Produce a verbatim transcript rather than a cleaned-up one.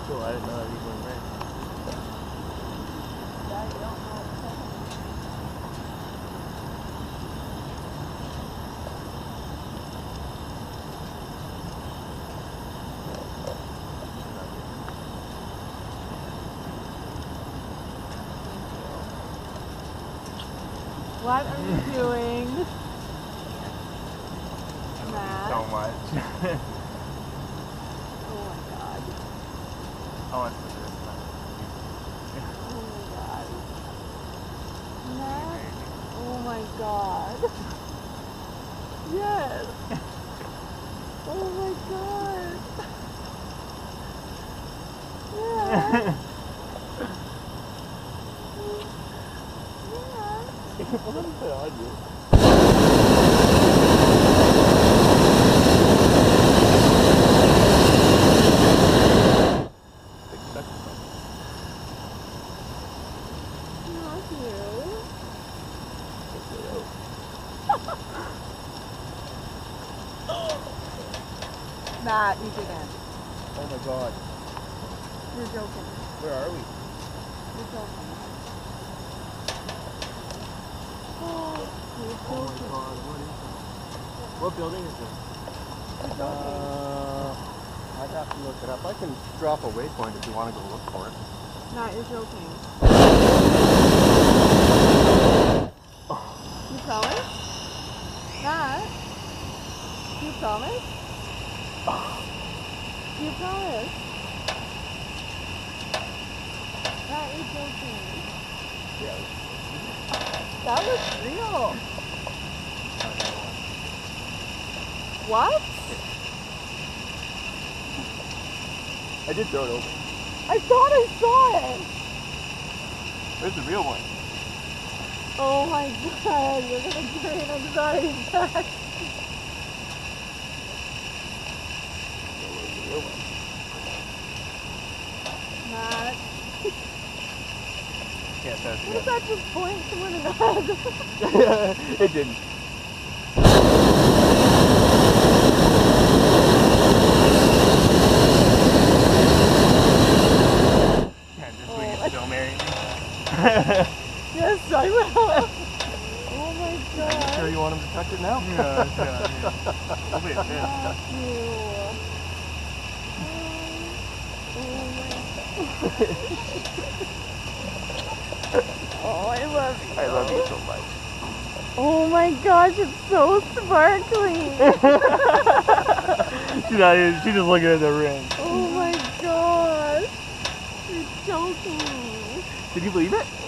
cool. I didn't know that you were right. Yeah, you don't know what's happening. What are you doing? Matt? So much. Oh my god. I want to do this now. Oh my god. Matt? Oh my god. Yes. Oh my god. Yeah. What did I put on you? Not you. Matt, you didn't. Oh my god. You're joking. Where are we? You're joking. Oh, you're Oh my joking. god, what is that? What building is this? You're joking. Uh, I'd have to look it up. I can drop a waypoint if you want to go look for it. Matt, you're joking. You promise? Matt? You promise? You promise? Matt, you're joking. Yeah. That was real. What? I did throw it over. I thought I saw it. Where's the real one? Oh my god, you're gonna give me an anxiety attack. Where's the real one? Matt. Can't pass What if it. that just blinked someone in the head? It didn't. Candace, will you still marry me? Yes, I will. Oh my god. Are you sure you want him to touch it now? Yeah, yeah, yeah. I'll be a fan. Matthew. Oh my god. Oh, I love you. I love you so much. Oh my gosh, it's so sparkly. She's not even, she's just looking at the ring. Oh my gosh. You're joking. Did you believe it?